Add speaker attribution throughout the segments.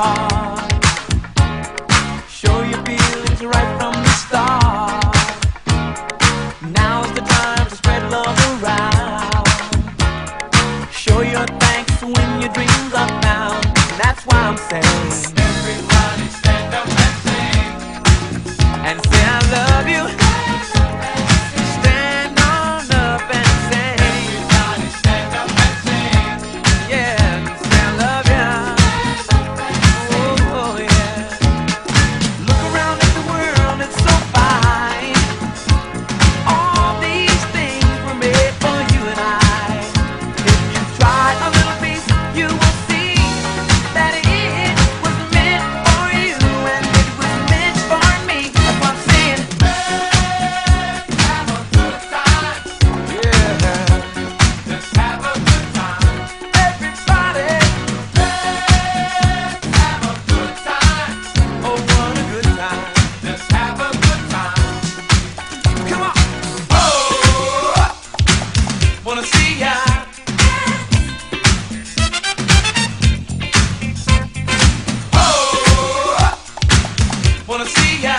Speaker 1: heart. Show your feelings right from the start. Now's the time to spread love around. Show your thanks when your dreams are found. That's why I'm saying, everybody stand up and sing, and say I love you. Stand on up and sing. Everybody stand up and sing. Yeah, say I love you. Oh yeah. Look around at the world, it's so fine. All these things were made for you and I. If you try a little piece, you will see that it was meant for you and it was meant for me. That's what I'm saying. Let's have a good time. Yeah. Let's have a good time. Everybody. Let's have a good time. Oh, what a good time. Let's have a good time. Come on. Oh, wanna see ya. Oh, wanna see ya.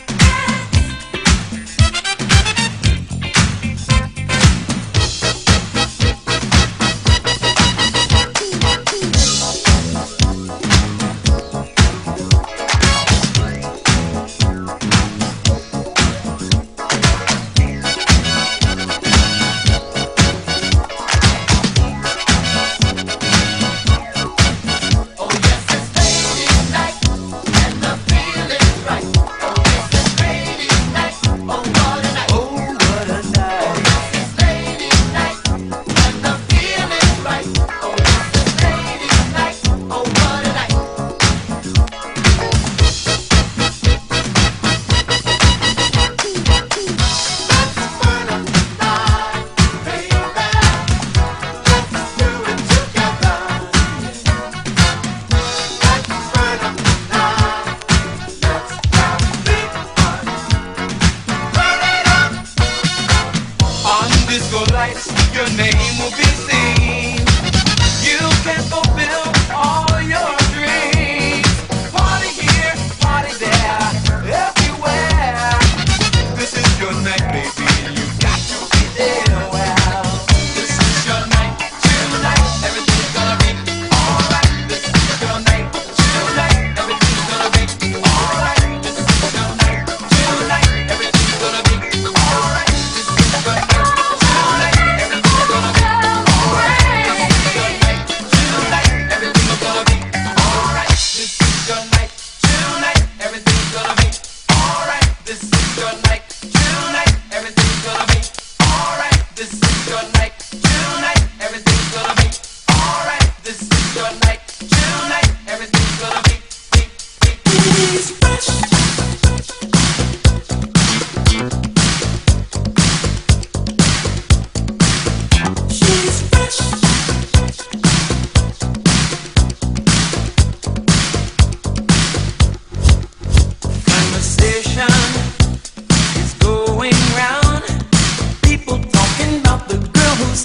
Speaker 1: Oh yes, it's ladies' night and the feeling's right. Oh yes, it's ladies' night. Oh what a night. Oh what a night. Oh yes, it's ladies' night and the feeling's right. Oh yes, it's ladies' night. Oh what a night. Let's burn up the night, baby. Let's do it together. Let's burn up the night. Let's have big fun. Burn it up. On disco lights, your name will be seen. You can fulfill all your dreams. Party here, party there, everywhere. This is your night, baby. You got to be there. Well, this is your night. Tonight, everything's gonna be alright. This is your night. Tonight, everything's gonna be alright. This is your night. Tonight, everything's gonna be alright. This is your night. Tonight, everything's gonna be alright. This is your night. Tonight, everything's gonna be alright. This is your night. Tonight, everything's gonna be alright. This is your night. Tonight, everything's gonna be alright. This is your night. Tonight, everything's gonna be alright. This is your night. Tonight, everything's gonna be fresh. She's fresh. Conversation is going round. People talking about the girl who's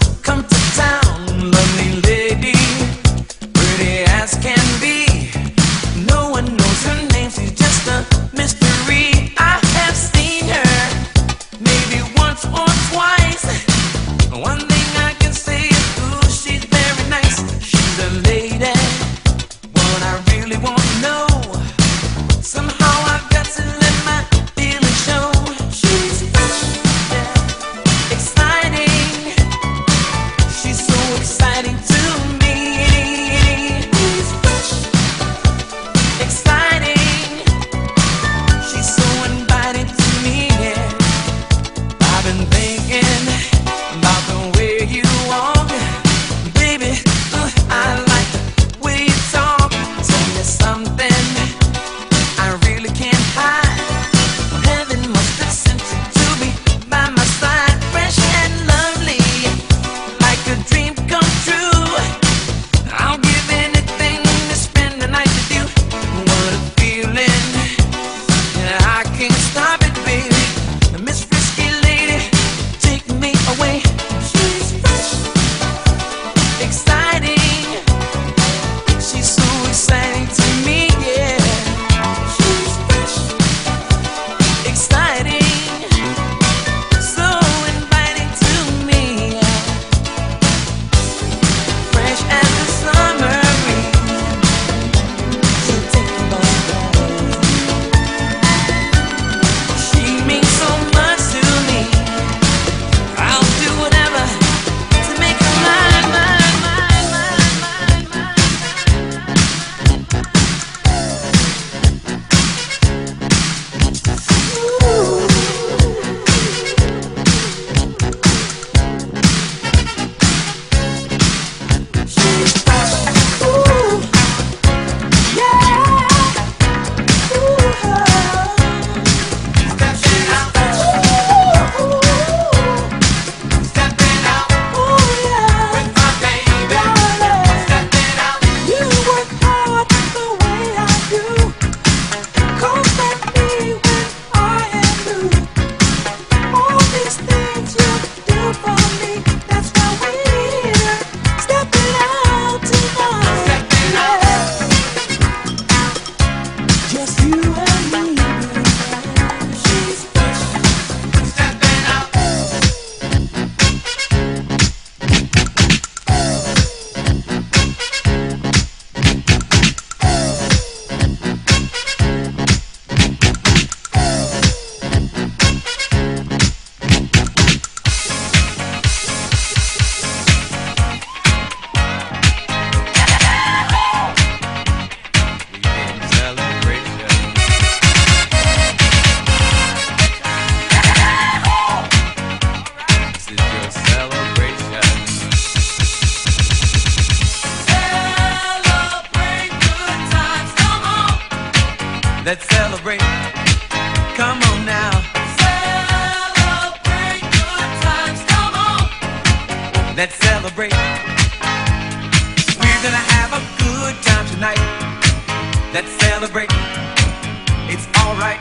Speaker 1: Let's celebrate. Come on now. Celebrate good times. Come on. Let's celebrate. We're gonna have a good time tonight. Let's celebrate. It's alright.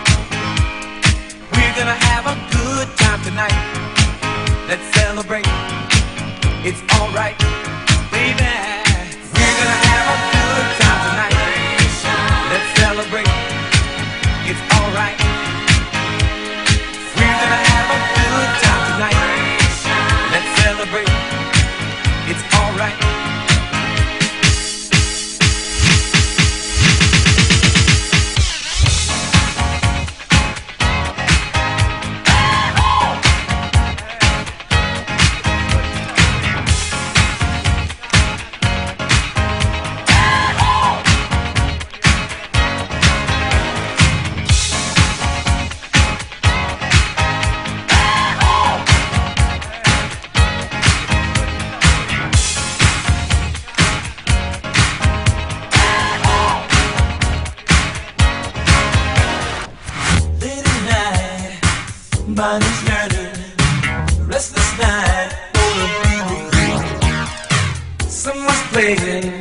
Speaker 1: We're gonna have a good time tonight. Let's celebrate. It's alright, baby. We're gonna have a good time tonight. Let's celebrate. It's alright. We're gonna have a good time tonight. Let's celebrate. It's alright.
Speaker 2: Mind is yearning, restless night, gonna be with you. Someone's playing